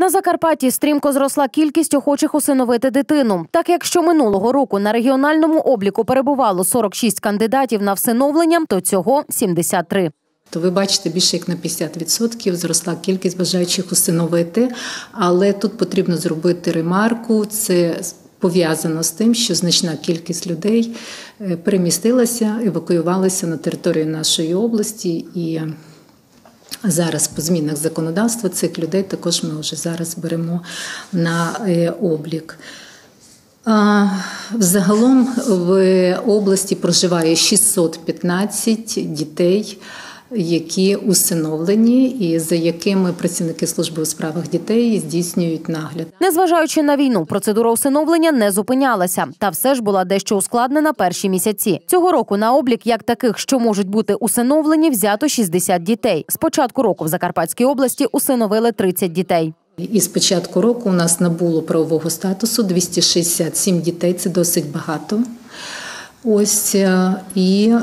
На Закарпатті стрімко зросла кількість охочих усиновити дитину. Так як щоминулого року на регіональному обліку перебувало 46 кандидатів на всиновлення, то цього 73. То ви бачите, більше як на 50% зросла кількість бажаючих усиновити, але тут потрібно зробити ремарку, це пов'язано з тим, що значна кількість людей перемістилася, евакуювалася на територію нашої області і зараз по змінах законодавства цих людей також ми вже зараз беремо на облік. Взагалом в області проживає 615 дітей, які усиновлені і за якими працівники служби у справах дітей здійснюють нагляд. Незважаючи на війну, процедура усиновлення не зупинялася. Та все ж була дещо ускладнена перші місяці. Цього року на облік як таких, що можуть бути усиновлені, взято 60 дітей. З початку року в Закарпатській області усиновили 30 дітей. І з початку року у нас набуло правового статусу 267 дітей, це досить багато. Ось, і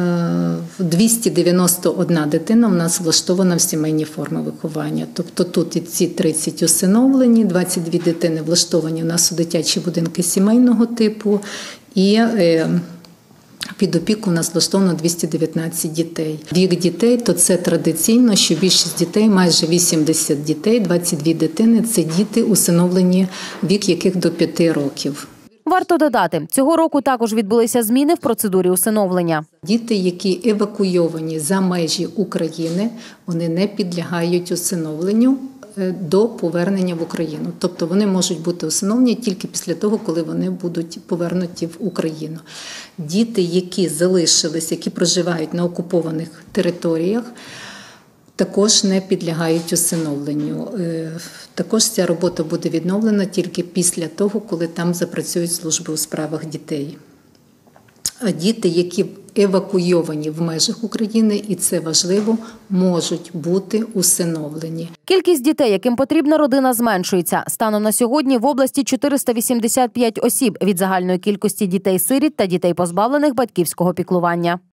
291 дитина у нас влаштована в сімейні форми виховання. Тобто тут і ці 30 усиновлені, 22 дитини влаштовані у нас у дитячі будинки сімейного типу, і під опіку у нас влаштовано 219 дітей. Вік дітей, то це традиційно, що більшість дітей, майже 80 дітей, 22 дитини – це діти усиновлені, вік яких до 5 років. Варто додати, цього року також відбулися зміни в процедурі усиновлення. Діти, які евакуйовані за межі України, вони не підлягають усиновленню до повернення в Україну. Тобто вони можуть бути усиновлені тільки після того, коли вони будуть повернуті в Україну. Діти, які залишились, які проживають на окупованих територіях, також не підлягають усиновленню. Також ця робота буде відновлена тільки після того, коли там запрацюють служби у справах дітей. Діти, які евакуйовані в межах України, і це важливо, можуть бути усиновлені. Кількість дітей, яким потрібна родина, зменшується. Станом на сьогодні в області 485 осіб від загальної кількості дітей-сиріт та дітей, позбавлених батьківського піклування.